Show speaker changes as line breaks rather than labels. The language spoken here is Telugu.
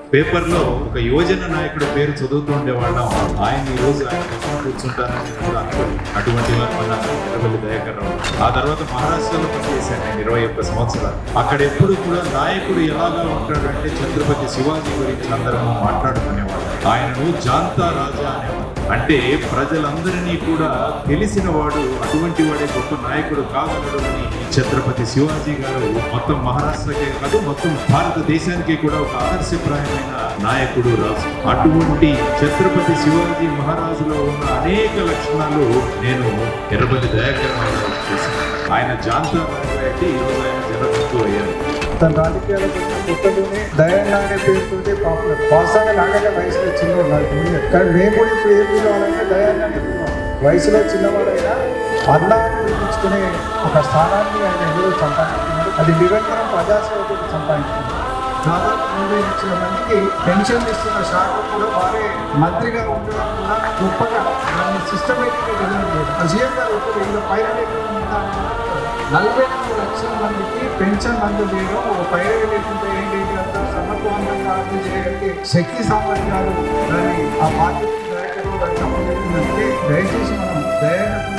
పేపర్లో ఒక యువజన నాయకుడి పేరు చదువుతూ ఉండేవాళ్ళం. ఆయన ఈ రోజు ఆయన కోసం కూర్చుంటానని కూడా అనుకోండి. అటువంటి వారు మన ఎర్రబెల్లి దయాకర్ రావు. ఆ తర్వాత మహారాష్ట్రలో పనిచేశాను నేను 21 సంవత్సరాలు. అక్కడ ఎప్పుడు కూడా నాయకుడు ఎలాగా ఉంటాడంటే ఛత్రపతి శివాజీ గురించి అందరము మాట్లాడుకునేవాడు. ఆయనను జాంతా రాజా అనేవాడు. అంటే ప్రజలందరినీ కూడా తెలిసిన వాడు, అటువంటి వాడే గొప్ప నాయకుడు కాగలడు అని ఛత్రపతి శివాజీ గారు మొత్తం మహారాష్ట్రకే కాదు మొత్తం భారతదేశానికి కూడా ఒక ఆదర్శప్రాయమైన నాయకుడు, రాజు. అటువంటి ఛత్రపతి శివాజీ మహారాజులో ఉన్న అనేక లక్షణాలు నేను ఎర్రబెల్లి దయాకర్ రావు చూశాను. ఆయన జాంతా రాజా అంటే ఈరోజు ఆయన జనబంధువు అయ్యారు.
తన రాజకీయాలకు కొత్తలోనే దయాన్న అనే పేరుతోటి పాపులర్. వాస్తవంగా నాకంటే వయసులో చిన్నవాడు, నాకు తెలియదు. కానీ మేము కూడా ఇప్పుడు ఏం పిలవాలంటే దయాన్న అని పిలువాం. వయసులో చిన్నవాడైనా అన్న అని పిలిపించుకునే ఒక స్థానాన్ని ఆయన ఎవరో సంపాదించుకున్నారు. అది నిరంతరం ప్రజాసేవతో సంపాదించుకున్నారు. దాదాపు 30 లక్షల మందికి పెన్షన్ ఇస్తున్న శాఖ కూడా వారే మంత్రిగా ఉండడం కూడా గొప్పగా దాన్ని సిస్టమేటిక్గా డెవలప్ చేయడం. సీఎం గారు ఇప్పుడు ఇలా పైన 44 లక్షల మందికి పెన్షన్ అందజేయడం, ఒక పైన లేకుండా ఏంటి అంతా సమర్థవంతంగా అందజేయడానికి శక్తి సామర్థ్యాలు దాన్ని ఆ బాధ్యత దయాకర్ రావు గారికి అప్పచెప్పిందంటే దయచేసి మనం దయాకర్